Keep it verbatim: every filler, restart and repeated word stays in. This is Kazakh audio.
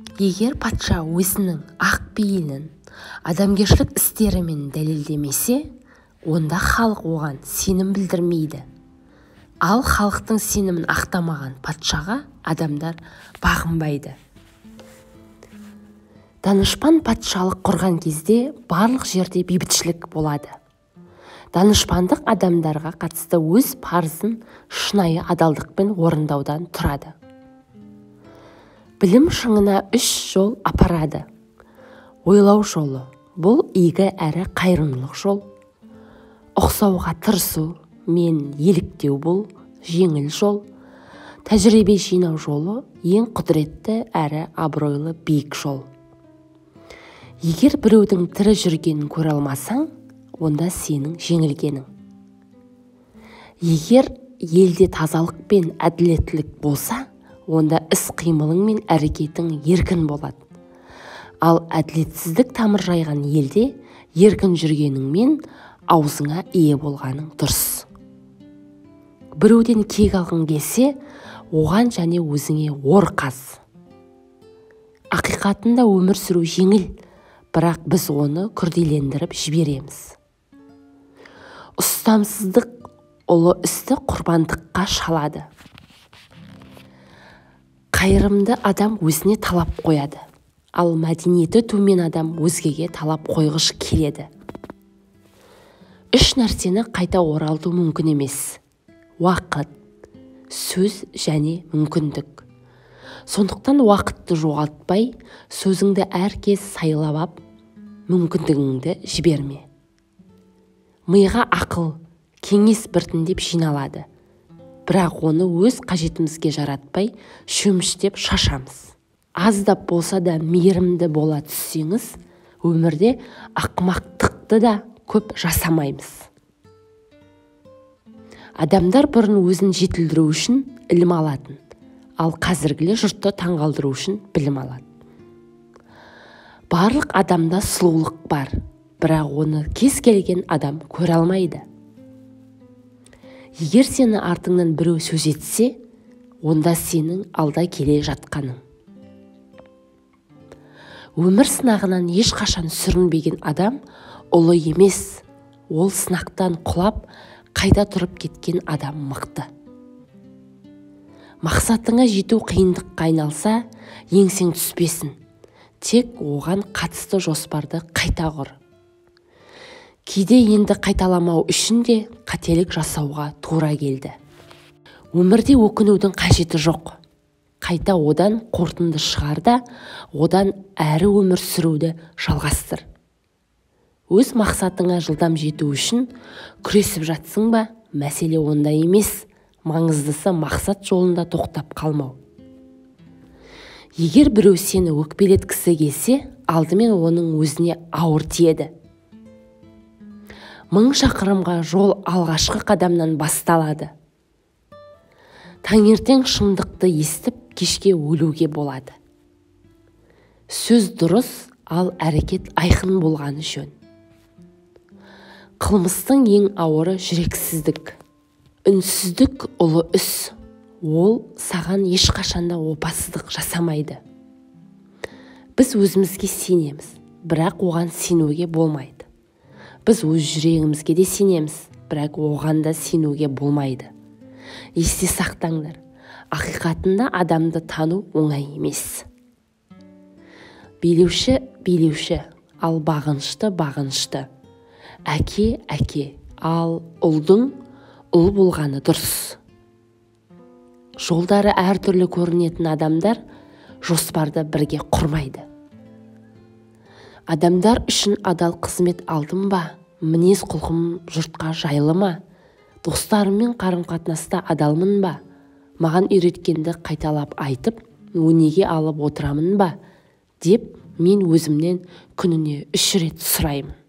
Егер патша өзінің ақ пейілін адамгершілік істерімен дәлелдемесе, онда халық оған сенім білдірмейді. Ал халықтың сенімін ақтамаған патшаға адамдар бағынбайды. Данышпан патшалық құрған кезде барлық жерде бейбітшілік болады. Данышпандық адамдарға қатысты өз парызын шынайы адалдықпен орындаудан тұрады. Білім шыңына үш жол апарады. Ойлау жолы – бұл игі әрі қайырымдылық жол. Ұқсауға тырысу мен еліктеу – бұл жеңіл жол. Тәжірибе жинау жолы – ең құдіретті әрі абыройлы биік жол. Егер біреудің тірі жүргенін көре алмасаң, онда сенің жеңілгенің. Егер елде тазалық пен әділеттілік болса, онда іс-қимылың мен әрекетің еркін болады. Ал әділетсіздік тамыр жайған елде еркін жүргеніңмен аузыңа ие болғаның дұрыс. Біреуден кек алғың келсе, оған және өзіңе ор қаз. Ақиқатында өмір сүру жеңіл, бірақ біз оны күрделендіріп жібереміз. Ұстамсыздық ұлы істі құрбандыққа шалады. Қайырымды адам өзіне талап қояды, ал мәдениеті төмен адам өзгеге талап қойғыш келеді. Үш нәрсені қайта оралту мүмкін емес: уақыт, сөз және мүмкіндік. Сондықтан уақытты жоғалтпай, сөзіңді әркез сайлап ап, мүмкіндігіңді жіберме. Миға ақыл, кеңес біртіндеп жиналады. Бірақ оны өз қажетімізге жаратпай, шөміштеп шашамыз. Аздап болса да мейірімді бола түссеңіз, өмірде ақымақтықты да көп жасамаймыз. Адамдар бұрын өзін жетілдіру үшін ілім алатын, ал қазіргілер жұртты таңғалдыру үшін білім алады. Барлық адамда сұлулық бар, бірақ оны кез келген адам көре алмайды. Егер сені артыңнан біреу сөз етсе, онда сенің алда келе жатқаның. Өмір сынағынан ешқашан сүрінбеген адам ұлы емес, ол сынақтан құлап, қайта тұрып кеткен адам мықты. Мақсатыңа жету қиындыққа айналса, еңсең түспесін, тек оған қатысты жоспарды қайта құр. Кейде енді қайталамау үшін де қателік жасауға тура келді. Өмірде өкінудің қажеті жоқ. Қайта одан қорытынды шығар да, одан әрі өмір сүруді жалғастыр. Өз мақсатыңа жылдам жету үшін күресіп жатсың ба, мәселе онда емес, маңыздысы мақсат жолында тоқтап қалмау. Егер біреу сені өкпелеткісі келсе, алдымен оның өзіне ауыр тиеді. Мың шақырымға жол алғашқы қадамнан басталады. Таңертең шындықты естіп, кешке өлуге болады. Сөз дұрыс, ал әрекет айқын болғаны жөн. Қылмыстың ең ауыры жүрексіздік. Үнсіздік ұлы іс. Ол саған ешқашанда опасыздық жасамайды. Біз өзімізге сенеміз, бірақ оған сенуге болмайды. Біз өз жүрегімізге де сенеміз, бірақ оған да сенуге болмайды. Есте сақтаңдар, ақиқатында адамды тану оңай емес. Билеуші билеуші, ал бағынышты бағынышты. Әке әке, ал ұлдың ұл болғаны дұрыс. Жолдары әртүрлі көрінетін адамдар жоспарды бірге құрмайды. Адамдар үшін адал қызмет алдым ба, мінез құлқым жұртқа жайлы ма, достарыммен қарым-қатынаста адалмын ба, маған үйреткенді қайталап айтып, өнеге алып отырамын ба, деп мен өзімнен күніне үш рет сұраймын.